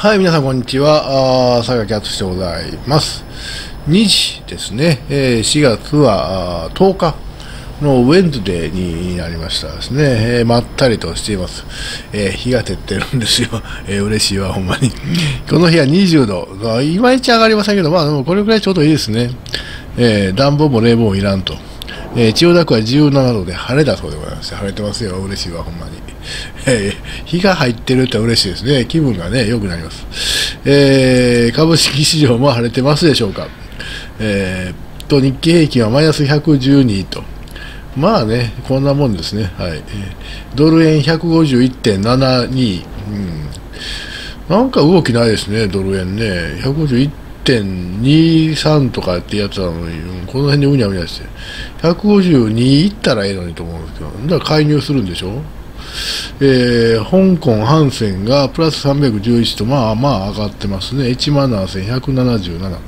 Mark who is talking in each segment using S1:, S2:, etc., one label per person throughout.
S1: はい、皆さんこんにちは。佐賀キャットでございます。2時ですね。4月は10日のウェンズデーになりましたですね。まったりとしています。日が照ってるんですよ。嬉しいわ、ほんまに。この日は20度。いまいち上がりませんけど、これくらいちょうどいいですね。暖房も冷房もいらんと。千代田区は17度で晴れだそうでございます。晴れてますよ。嬉しいわ、ほんまに。日が入ってるって嬉しいですね。気分がね、良くなります。株式市場も晴れてますでしょうか。日経平均はマイナス112と。まあね、こんなもんですね。はい。ドル円151.72。なんか動きないですね、ドル円ね。151.23 とかってやつなのに、この辺にうにゃうにゃして、152いったらええのにと思うんですけど、だから介入するんでしょ。香港、ハンセンがプラス311と、まあまあ上がってますね。17,177と。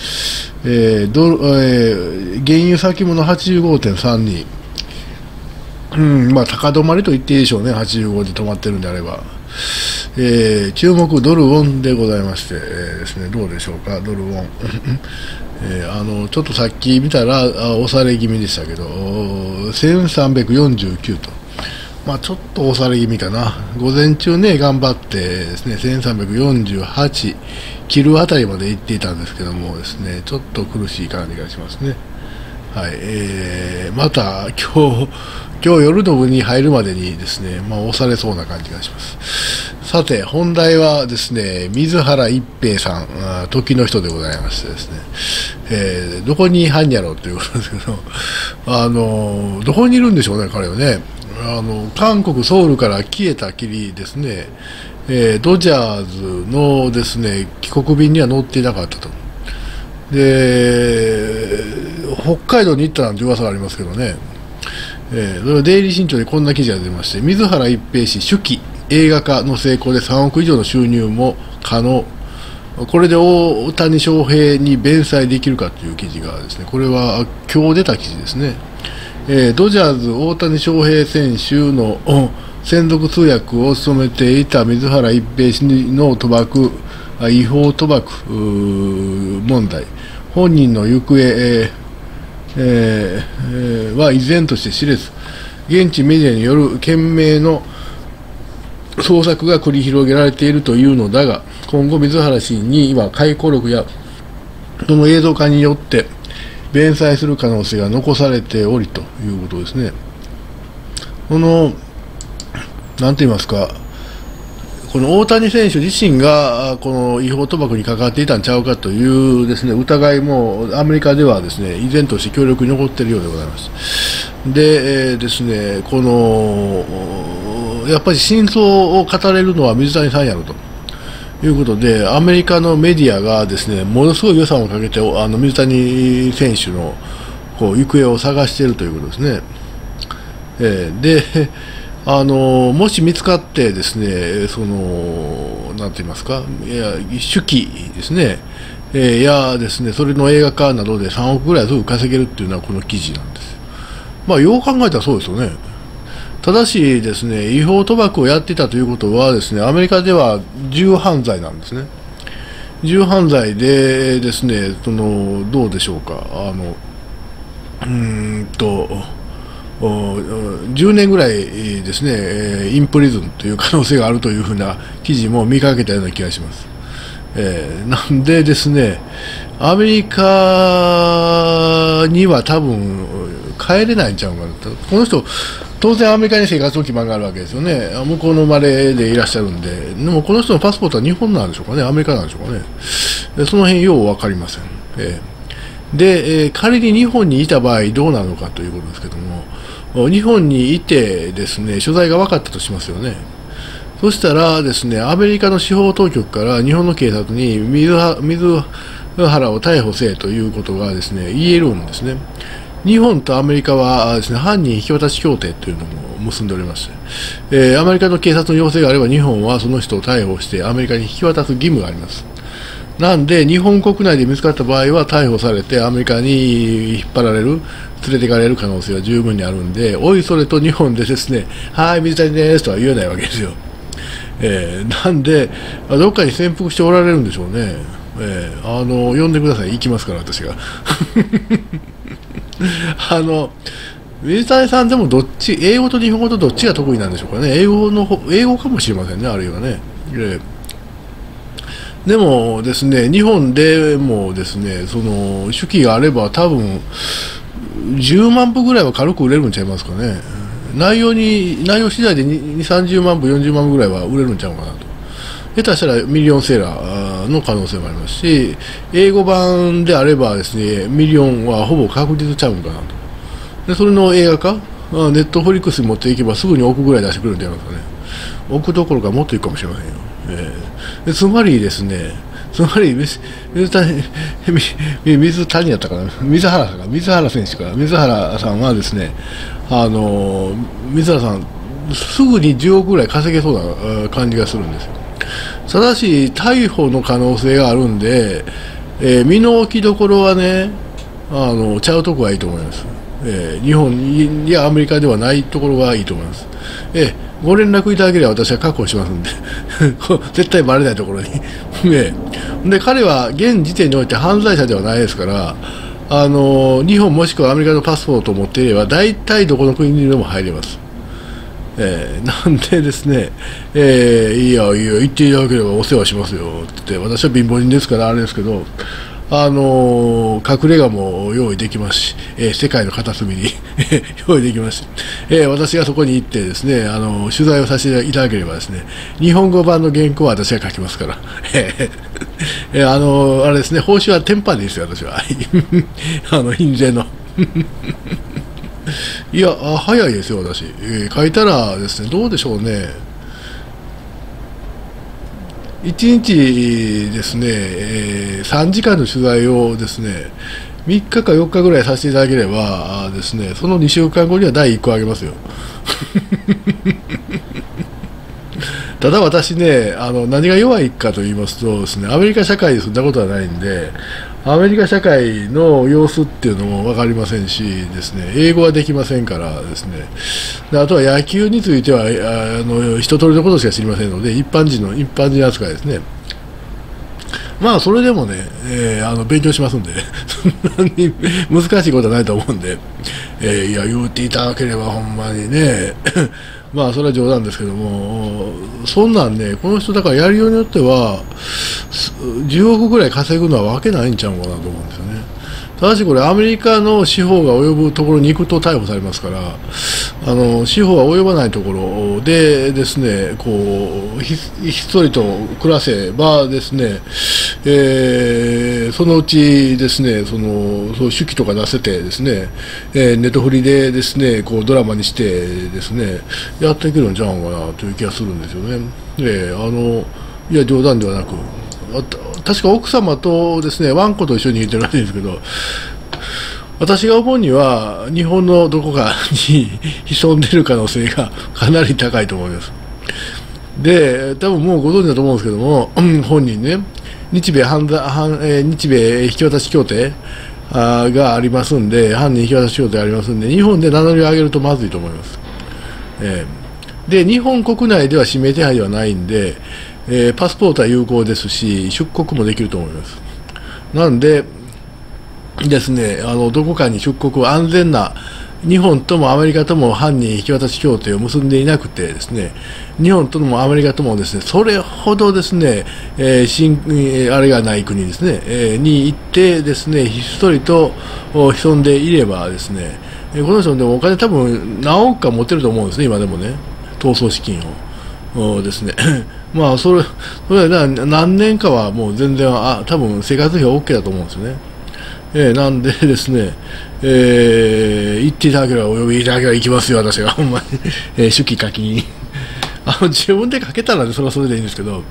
S1: 原油先物 85.32。まあ高止まりと言っていいでしょうね。85で止まってるんであれば。注目ドルウォンでございまして、ですね、どうでしょうか、ドルウォン。ちょっとさっき見たら押され気味でしたけど、1349と。ちょっと押され気味かな。午前中ね、頑張ってですね、1348切るあたりまで行っていたんですけどもですね、ちょっと苦しい感じがしますね。はい。また今日夜の部に入るまでにですね、押されそうな感じがします。さて、本題はですね、水原一平さん、時の人でございましてですね、どこにいはんやろうということですけど、どこにいるんでしょうね、彼はね。韓国ソウルから消えたきりですね、ドジャーズのですね、帰国便には乗っていなかったと。で、北海道に行ったなんて噂がありますけどね、それはデイリー新潮でこんな記事が出まして、水原一平氏手記映画化の成功で3億以上の収入も可能、これで大谷翔平に弁済できるかという記事がですね、これは今日出た記事ですね。ドジャーズ大谷翔平選手の専属通訳を務めていた水原一平氏の違法賭博問題、本人の行方、は依然として知れず、現地メディアによる懸命の捜索が繰り広げられているというのだが、今後水原氏には回顧録やその映像化によって弁済する可能性が残されておりということですね。なんて言いますか、この大谷選手自身がこの違法賭博に関わっていたんちゃうかというですね、疑いもアメリカではですね、依然として強力に残っているようでございます。で、ですね、やっぱり真相を語れるのは水谷さんやろということで、アメリカのメディアがですね、ものすごい予算をかけて水谷選手の行方を探しているということですね。で、もし見つかってですね、なんて言いますか、手記ですね、やですね、それの映画化などで3億ぐらいすぐ稼げるっていうのはこの記事なんです。よう考えたらそうですよね。ただしですね、違法賭博をやっていたということはですね、アメリカでは重犯罪なんですね。重犯罪でですね、どうでしょうか、10年ぐらいですね、インプリズンという可能性があるというふうな記事も見かけたような気がします。なんでですね、アメリカには多分帰れないんちゃうかなと。この人、当然アメリカに生活の基盤があるわけですよね。向こうの生まれでいらっしゃるんで、でもこの人のパスポートは日本なんでしょうかね、アメリカなんでしょうかね。その辺よう分かりません。で、仮に日本にいた場合どうなるのかということですけども、日本にいてですね、所在が分かったとしますよね。そしたらですね、アメリカの司法当局から日本の警察に水原を逮捕せえということがですね、言えるんですね。日本とアメリカはですね、犯人引き渡し協定というのも結んでおりまして、アメリカの警察の要請があれば日本はその人を逮捕してアメリカに引き渡す義務があります。なんで日本国内で見つかった場合は逮捕されてアメリカに引っ張られる、連れていかれる可能性は十分にあるんで、おいそれと日本でですね、はい水谷ですとは言えないわけですよ。 なんで、どっかに潜伏しておられるんでしょうね。呼んでください、行きますから、私が。水谷さんでもどっち、英語と日本語とどっちが得意なんでしょうかね。英語かもしれませんね、あるいはね。でもですね、日本でもですね、その手記があれば多分10万部ぐらいは軽く売れるんちゃいますかね。内容次第で2、30万部、40万部ぐらいは売れるんちゃうかなと。下手したらミリオンセーラーの可能性もありますし、英語版であればですね、ミリオンはほぼ確実ちゃうんかなと。でそれの映画化、ネットフリックスに持っていけばすぐに億ぐらい出してくるんじゃないですかね。億どころかもっといくかもしれませんよ。つまりですね、水谷やったかな、水原選手か、水原さんはですね、水原さん、すぐに10億ぐらい稼げそうな感じがするんですよ。ただし、逮捕の可能性があるんで、身の置きどころはね、ちゃうとこがいいと思います。日本やアメリカではないところがいいと思います。ご連絡いただければ私は確保しますんで絶対バレないところにで彼は現時点において犯罪者ではないですから、日本もしくはアメリカのパスポートを持っていれば大体どこの国にでも入れます。なんでですね、いや言っていただければお世話しますよって言って、私は貧乏人ですからあれですけど、隠れ家も用意できますし、世界の片隅に用意できますし、私がそこに行ってですね、取材をさせていただければですね、日本語版の原稿は私が書きますから、あれですね、報酬はテンパでいいですよ、私は。印税の。いや、早いですよ、私。書いたらですね、どうでしょうね。1日ですね、3時間の取材をですね、3日か4日ぐらいさせていただければですね、その2週間後には第1個あげますよ。ただ私ね、何が弱いかと言いますとですね、アメリカ社会でそんなことはないんで、アメリカ社会の様子っていうのも分かりませんしですね、英語はできませんからですね、であとは野球については一通りのことしか知りませんので、一般人扱いですね。まあそれでもね、勉強しますんでそんなに難しいことはないと思うんで、いや言っていただければほんまにねまあそれは冗談ですけども、そんなんね、この人だからやりようによっては10億ぐらい稼ぐのはわけないんちゃうかなと思うんですよね。ただしこれアメリカの司法が及ぶところに行くと逮捕されますから、司法が及ばないところでですね、こうひっそりと暮らせばですね、そのうちですね、そう手記とか出せてですね、ネットフリでですね、こうドラマにしてですね、やっていけるんちゃうかなという気がするんですよね。いや冗談ではなく、確か奥様とですね、ワンコと一緒にいてるらしいんですけど、私が思うには日本のどこかに潜んでいる可能性がかなり高いと思います。で、多分もうご存知だと思うんですけども、本人ね、日米引き渡し協定がありますんで、犯人引き渡し協定がありますんで、日本で名乗りを上げるとまずいと思います。で、日本国内では指名手配ではないんで、パスポートは有効ですし、出国もできると思います。なんでですね、どこかに出国、安全な、日本ともアメリカとも犯人引き渡し協定を結んでいなくてですね、日本ともアメリカともですね、それほどですね、あれがない国ですね、に行ってですね、ひっそりと潜んでいればですね、この人でもお金多分何億か持ってると思うんですね、今でもね、逃走資金をですね。まあそれは何年かはもう全然多分生活費は OK だと思うんですよね。なんでですね、言っていただければお呼びいただければ行きますよ、私がほんまに、手記書きに自分で書けたら、ね、それはそれでいいんですけど、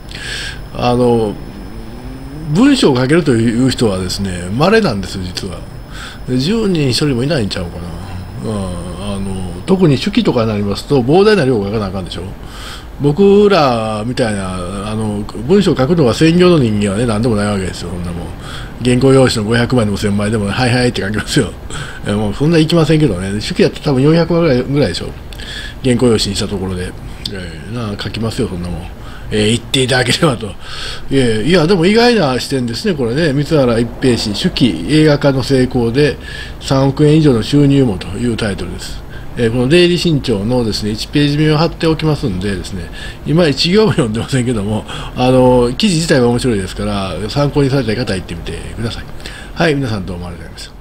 S1: 文章を書けるという人はですね、稀なんですよ、実は。10人1人もいないんちゃうかな。特に手記とかになりますと膨大な量を書かなあかんでしょ。僕らみたいな文章を書くのが専業の人間はね、何でもないわけですよ。そんなもん原稿用紙の500枚でも1000枚でも、はいはいって書きますよ。もうそんないきませんけどね、手記だと多分400枚ぐらいでしょ、原稿用紙にしたところで。 書きますよ、そんなもん。言っていただければと。いや、でも意外な視点ですね、これね。三原一平氏、手記映画化の成功で3億円以上の収入もというタイトルです。このデイリー新潮のですね、1ページ目を貼っておきますんでですね、今1行も読んでませんけども、記事自体は面白いですから、参考にされたい方は行ってみてください。はい、皆さんどうもありがとうございました。